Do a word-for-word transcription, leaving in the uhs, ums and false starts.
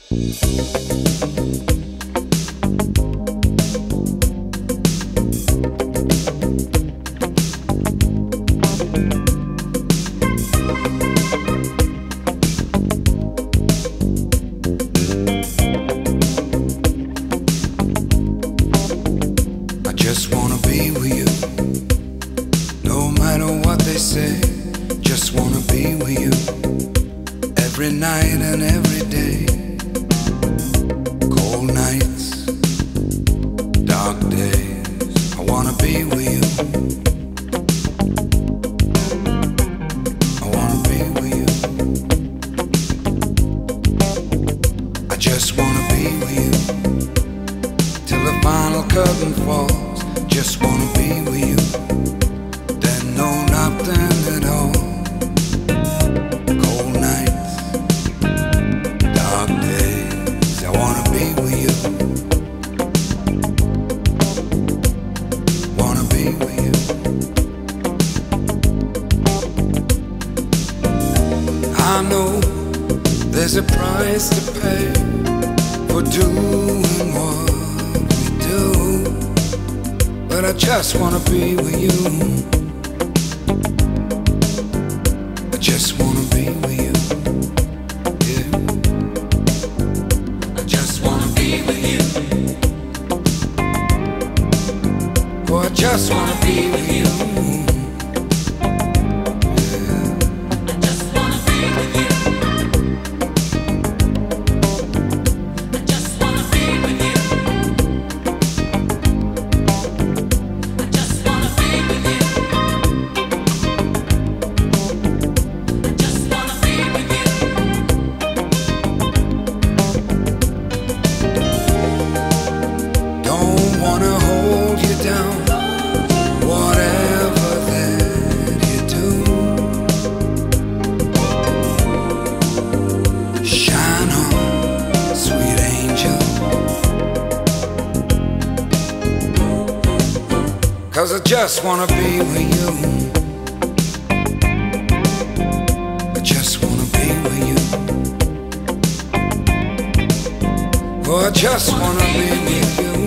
Just wanna be with you, no matter what they say. Just wanna be with you, every night and every day. Cold nights, dark days, I wanna be with you. I wanna be with you. I just wanna be with you till the final curtain falls. Just wanna be with you, then no nothing at all. Cold nights, dark days, I wanna be with you. Wanna be with you. I know there's a price to pay for doing what we do, but I just wanna be with you. I just wanna be with you. Yeah. I just wanna be with you. Oh, I just wanna be with you. Cause I just wanna be with you. I just wanna be with you. Oh, I just wanna be with you.